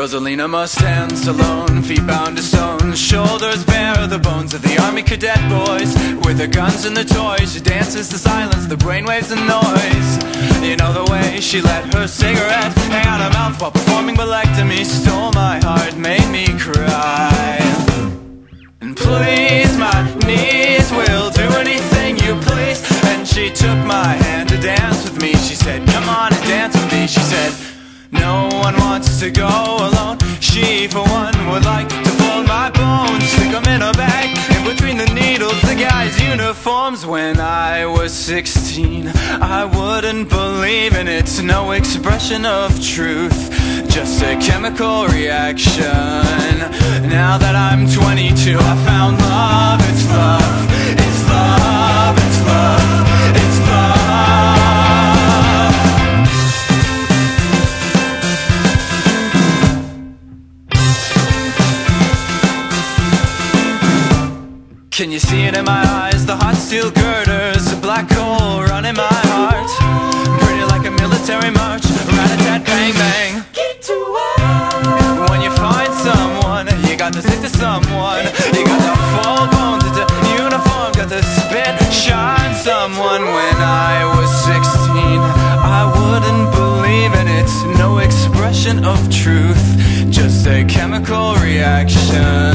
Rosalina must stand alone, feet bound to stone, shoulders bare, the bones of the army cadet boys. With their guns and their toys, she dances to silence the brainwaves and noise. You know the way she let her cigarette hang out her mouth while performing ballectomy. Stole my heart, made me cry. And please, my knees will do anything you please. And she took my hand to dance with me. She said, come on and dance with me. She said, no one wants to go alone. She, for one, would like to fold my bones, stick them in a bag, in between the needles, the guys' uniforms. When I was 16, I wouldn't believe in it. No expression of truth, just a chemical reaction. Now that I'm 22, I found love. It's love, it's love, it's love, it's love. Can you see it in my eyes? The hot steel girders, a black hole running my heart. Pretty like a military march, rat-a-tat, bang-bang. When you find someone, you got to stick to someone. You got the full bones, it's a uniform, got to spit, shine someone. When I was 16, I wouldn't believe in it. No expression of truth, just a chemical reaction.